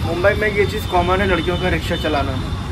मुंबई में ये चीज़ कॉमन है, लड़कियों का रिक्शा चलाना।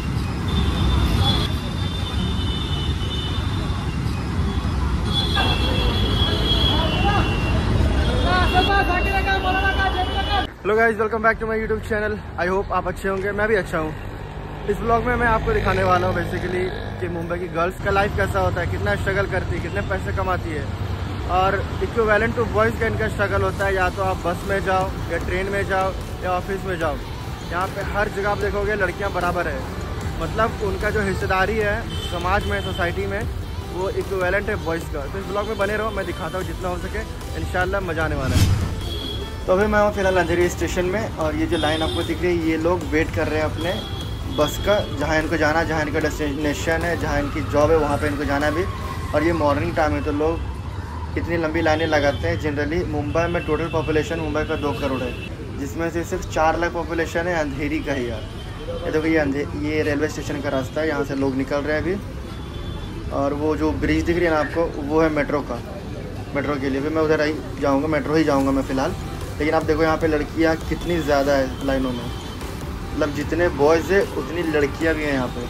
Hello guys, welcome back to my YouTube channel. I hope आप अच्छे होंगे, मैं भी अच्छा हूँ। इस ब्लॉग में मैं आपको दिखाने वाला हूँ बेसिकली कि मुंबई की गर्ल्स का लाइफ कैसा होता है, कितना स्ट्रगल करती है, कितने पैसे कमाती है, और इक्विवेलेंट टू बॉयज़ का इनका स्ट्रगल होता है। या तो आप बस में जाओ या ट्रेन में जाओ या ऑफिस में जाओ, यहाँ पे हर जगह आप देखोगे लड़कियाँ बराबर है। मतलब उनका जो हिस्सेदारी है समाज में, सोसाइटी में, वो इक्विवेलेंट है बॉयज़ का। तो इस ब्लॉग में बने रहो, मैं दिखाता हूँ जितना हो सके, इंशाल्लाह मज़ा आने वाला है। तो अभी मैं हूँ फिलहाल अंधेरी स्टेशन में, और ये जो लाइन आपको दिख रही है, ये लोग वेट कर रहे हैं अपने बस का, जहाँ इनको जाना है, जहाँ इनका डेस्टिनेशन है, जहाँ इनकी जॉब है, वहाँ पे इनको जाना है भी। और ये मॉर्निंग टाइम है, तो लोग इतनी लंबी लाइनें लगाते हैं। जनरली मुंबई में टोटल पॉपुलेशन मुंबई का 2 करोड़ है, जिसमें से सिर्फ 4 लाख पॉपुलेशन है अंधेरी का ही यार। ये देखो, ये रेलवे स्टेशन का रास्ता है, यहाँ से लोग निकल रहे हैं अभी। और वो जो ब्रिज दिख रही है ना आपको, वो है मेट्रो का। मेट्रो के लिए भी मैं उधर ही जाऊँगा, मेट्रो ही जाऊँगा मैं फ़िलहाल। लेकिन आप देखो यहाँ पे लड़कियाँ कितनी ज़्यादा है लाइनों में। मतलब जितने बॉयज़ है उतनी लड़कियाँ भी हैं यहाँ पे।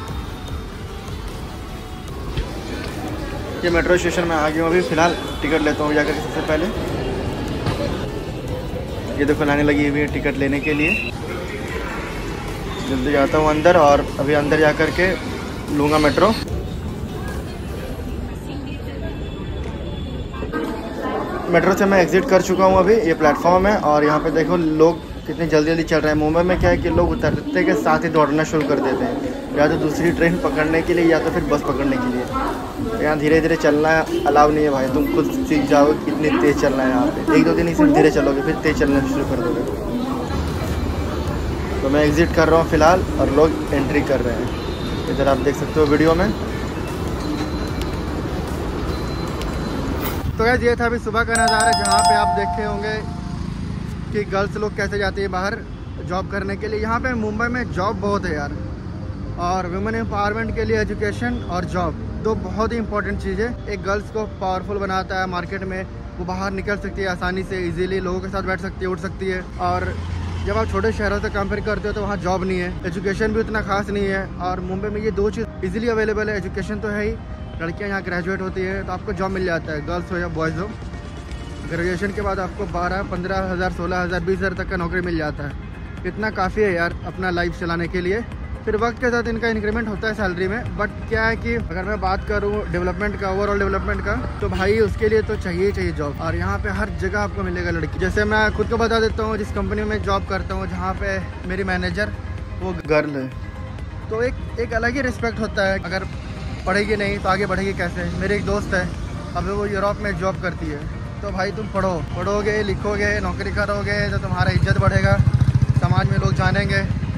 ये मेट्रो स्टेशन में आ गया हूँ अभी फ़िलहाल। टिकट लेता हूँ जाकर सबसे पहले। ये देखो लाइनें लगी हुई है टिकट लेने के लिए। जल्दी जाता हूँ अंदर, और अभी अंदर जा कर के लूँगा मेट्रो। मेट्रो से मैं एग्ज़िट कर चुका हूँ अभी। ये प्लेटफॉर्म है, और यहाँ पे देखो लोग कितनी जल्दी जल्दी चल रहे हैं। मुंबई में क्या है कि लोग उतरते के साथ ही दौड़ना शुरू कर देते हैं, या तो दूसरी ट्रेन पकड़ने के लिए या तो फिर बस पकड़ने के लिए। यहाँ धीरे धीरे चलना अलाउ नहीं है भाई, तुम खुद सीख जाओगे कितनी तेज़ चलना है यहाँ पे। 1-2 दिन ही सिर्फ धीरे चलोगे, फिर तेज़ चलना शुरू कर दोगे। तो मैं एग्ज़िट कर रहा हूँ फ़िलहाल, और लोग एंट्री कर रहे हैं। इधर आप देख सकते हो वीडियो में। तो गाइस, ये था अभी सुबह का नज़ारा, जहाँ पे आप देखे होंगे कि गर्ल्स लोग कैसे जाती है बाहर जॉब करने के लिए। यहाँ पे मुंबई में जॉब बहुत है यार, और वुमेन एम्पावरमेंट के लिए एजुकेशन और जॉब 2 बहुत ही इंपॉर्टेंट चीज़ है। एक गर्ल्स को पावरफुल बनाता है, मार्केट में वो बाहर निकल सकती है आसानी से, इजीली लोगों के साथ बैठ सकती है, उठ सकती है। और जब आप छोटे शहरों से कंपेयर करते हो तो वहाँ जॉब नहीं है, एजुकेशन भी उतना खास नहीं है। और मुंबई में ये 2 चीज़ ईजिली अवेलेबल है। एजुकेशन तो है ही, लड़कियां यहाँ ग्रेजुएट होती है तो आपको जॉब मिल जाता है, गर्ल्स हो या बॉयज़ हो। ग्रेजुएशन के बाद आपको 12-15 हज़ार, 16 हज़ार, 20 हज़ार तक का नौकरी मिल जाता है। इतना काफ़ी है यार अपना लाइफ चलाने के लिए। फिर वक्त के साथ इनका इंक्रीमेंट होता है सैलरी में। बट क्या है कि अगर मैं बात करूँ डेवलपमेंट का, ओवरऑल डेवलपमेंट का, तो भाई उसके लिए तो चाहिए जॉब। और यहाँ पे हर जगह आपको मिलेगा लड़की। जैसे मैं खुद को बता देता हूँ, जिस कंपनी में जॉब करता हूँ, जहाँ पे मेरी मैनेजर वो गर्ल है, तो एक अलग ही रिस्पेक्ट होता है। अगर पढ़ेगी नहीं तो आगे बढ़ेगी कैसे। मेरे एक दोस्त है, अभी वो यूरोप में जॉब करती है। तो भाई तुम पढ़ोगे, लिखोगे, नौकरी करोगे तो तुम्हारा इज्जत बढ़ेगा, समाज में लोग जानेंगे।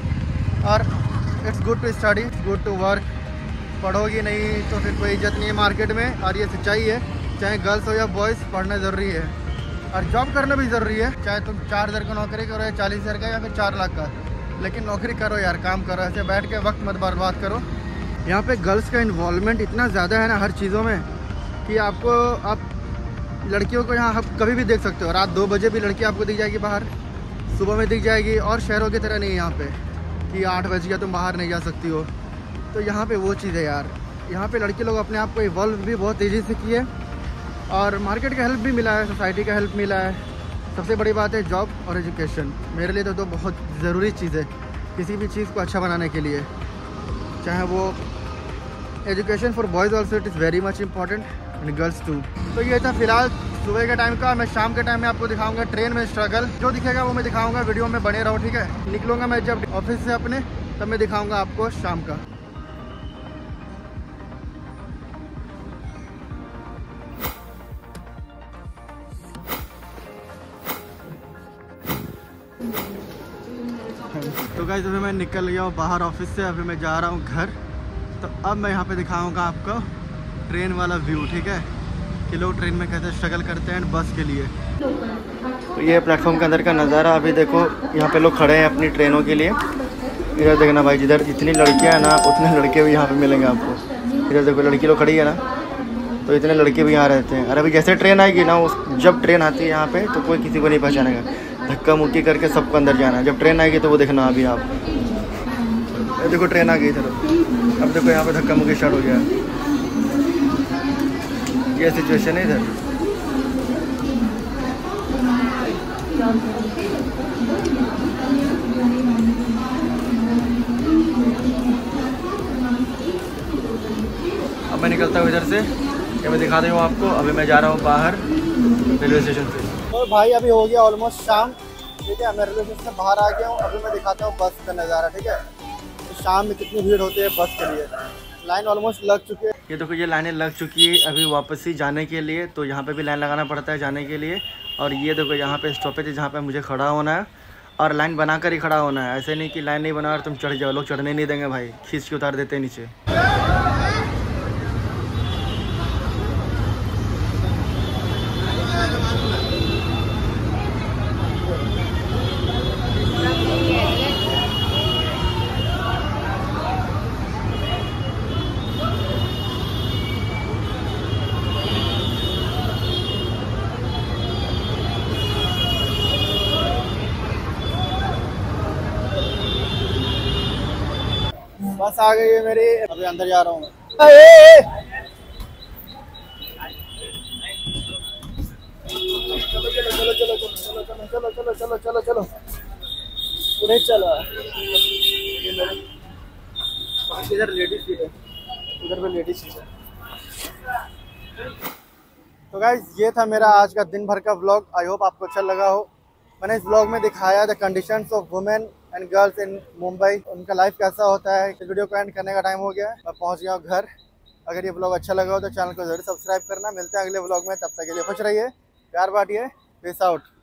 और it's good to study, good to work. पढ़ोगी नहीं तो फिर कोई इज्जत नहीं है मार्केट में। और ये सच्चाई है, चाहे गर्ल्स हो या बॉयज़, पढ़ना ज़रूरी है और जॉब करना भी ज़रूरी है। चाहे तुम 4 हज़ार का नौकरी करो या 40 हज़ार का या फिर 4 लाख का, लेकिन नौकरी करो यार, काम करो। ऐसे बैठ के वक्त मत बर्बाद करो। यहाँ पे गर्ल्स का इन्वॉल्वमेंट इतना ज़्यादा है ना हर चीज़ों में, कि आप लड़कियों को यहाँ आप कभी भी देख सकते हो। रात 2 बजे भी लड़की आपको दिख जाएगी बाहर, सुबह में दिख जाएगी। और शहरों की तरह नहीं है यहाँ पे कि 8 बजे या तुम बाहर नहीं जा सकती हो। तो यहाँ पे वो चीज़ है यार, यहाँ पे लड़के लोग अपने आप को इवॉल्व भी बहुत तेज़ी से किए, और मार्केट का हेल्प भी मिला है, सोसाइटी का हेल्प मिला है। सबसे बड़ी बात है जॉब और एजुकेशन। मेरे लिए तो बहुत ज़रूरी चीज़ है किसी भी चीज़ को अच्छा बनाने के लिए, चाहे वो education for boys also it is very much important and girls too. तो ये था फिलहाल सुबह के टाइम का। मैं शाम के टाइम में आपको दिखाऊंगा ट्रेन में स्ट्रगल, जो दिखेगा वो मैं दिखाऊंगा। वीडियो में बने रहो, ठीक है। निकलूंगा मैं जब ऑफिस से अपने, तब मैं दिखाऊंगा आपको शाम का। तो गाइस, अभी मैं निकल गया हूँ बाहर ऑफिस से, अभी मैं जा रहा हूँ घर। तो अब मैं यहाँ पे दिखाऊंगा आपको ट्रेन वाला व्यू, ठीक है, कि लोग ट्रेन में कैसे स्ट्रगल करते हैं बस के लिए। तो ये प्लेटफॉर्म के अंदर का नज़ारा। अभी देखो यहाँ पे लोग खड़े हैं अपनी ट्रेनों के लिए। इधर देखना भाई, जिधर जितनी लड़कियाँ हैं ना उतने लड़के भी यहाँ पे मिलेंगे आपको। इधर देखो लड़की लोग खड़ी है ना, तो इतने लड़के भी यहाँ रहते हैं। और अभी जैसे ट्रेन आएगी ना, जब ट्रेन आती है यहाँ पे तो कोई किसी को नहीं पहचानेगा। धक्का मुक्की करके सबको अंदर जाना है। जब ट्रेन आएगी तो वो देखना अभी आप। ये देखो ट्रेन आ गई इधर। अब देखो यहाँ पे धक्का मुक्की स्टार्ट हो गया। ये सिचुएशन है इधर। अब मैं निकलता हूँ इधर से, ये मैं दिखा दूँ आपको। अभी मैं जा रहा हूँ बाहर रेलवे स्टेशन से। तो भाई अभी हो गया ऑलमोस्ट शाम, ठीक है। मैं रेलवे स्टेशन से बाहर आ गया हूँ। अभी मैं दिखाता हूँ बस का नज़ारा, ठीक है। तो शाम में कितनी भीड़ होती है बस के लिए। लाइन ऑलमोस्ट लग चुकी है। ये देखो ये लाइनें लग चुकी है अभी वापस ही जाने के लिए। तो यहाँ पे भी लाइन लगाना पड़ता है जाने के लिए। और ये देखो यहाँ पे स्टॉपेज है जहाँ पे मुझे खड़ा होना है, और लाइन बनाकर ही खड़ा होना है। ऐसे नहीं कि लाइन नहीं बना और तुम चढ़ जाओ, लोग चढ़ने नहीं देंगे भाई, खींच के उतार देते हैं नीचे। बस आ गई है मेरी, अभी अंदर जा रहा हूँ। चलो चलो चलो चलो चलो चलो चलो चलो चलो चलो चलो पूरे चलो। इधर लेडीज सीट है, उधर पे लेडीज सीट है। तो गाइस ये था मेरा आज का दिन भर का व्लॉग। आई होप आपको अच्छा लगा हो। मैंने इस व्लॉग में दिखाया the conditions of women and girls in Mumbai, उनका लाइफ कैसा होता है। इस वीडियो को एंड करने का टाइम हो गया है, मैं पहुंच गया हूँ घर। अगर ये व्लॉग अच्छा लगा हो तो चैनल को जरूर सब्सक्राइब करना। मिलते हैं अगले व्लॉग में, तब तक के लिए खुश रहिए, प्यार बांटिए, पीस आउट।